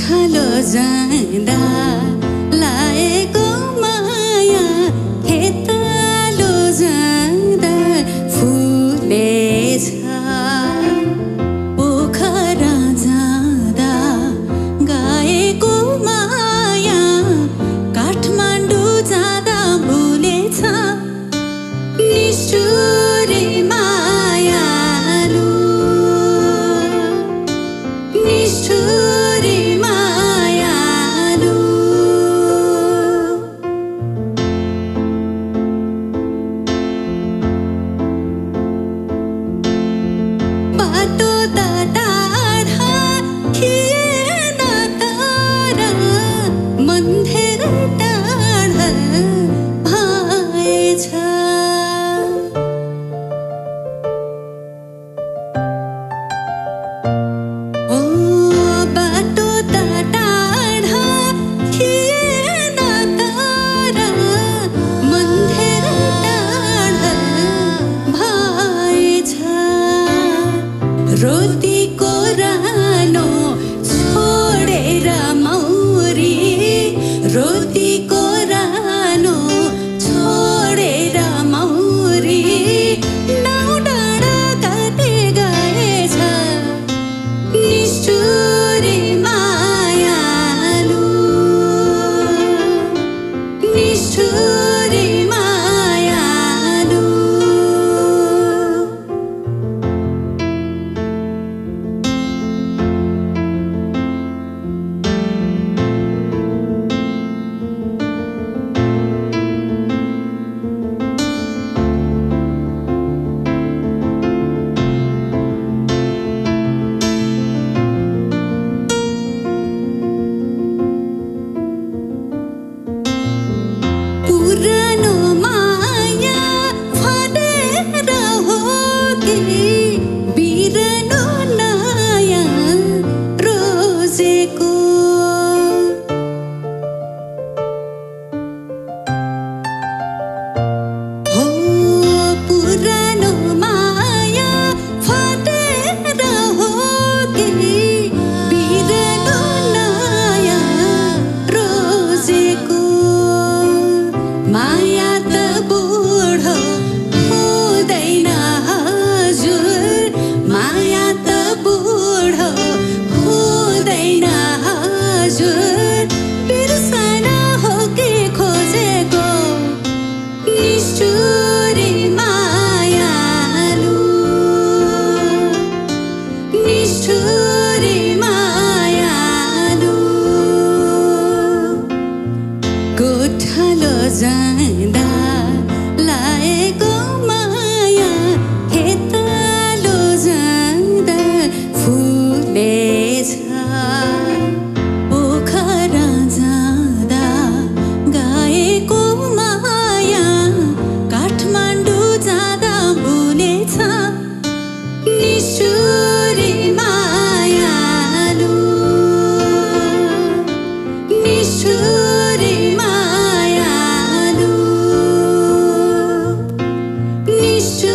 गोठालो जाँदा लाएको माया खेतालो जाँदा फुलेछ पोखरा जाँदा गाएको माया काठमाडौँ जाँदा भुलेछ निष्ठुरी मायालु निष्ठुरी मायालु बाटो त टाढा थिएन तर मन धेरै टाढा भएछ ओ बाटो त टाढा थिएन तर मन धेरै टाढा भएछ रोटीको रानो छोडेर मौरी रोटीको रानो छोडेर मौरी नाउ डाँडा काटे गएछ निष्ठुरी मायालु निष्ठुरी मायालु पुरानो माया फडेर हो कि बिरानो नयाँ रोजेको हो पुरानो माया फडेर हो कि बिरानो नयाँ रोजेको माया त बुढो हुँदैन हजुर माया त बुढो हुँदैन हजुर बिर्सन हो कि खोजेको निष्ठुरी मायालु निष्ठुरी मायालु गोठालो जाँदा लाएको माया खेतालो जाँदा फुलेछ पोखरा जाँदा गाएको माया काठमाडौँ जाँदा भुलेछ निष्ठुरी मायालु निष्ठुरी मायालु निष्ठुरी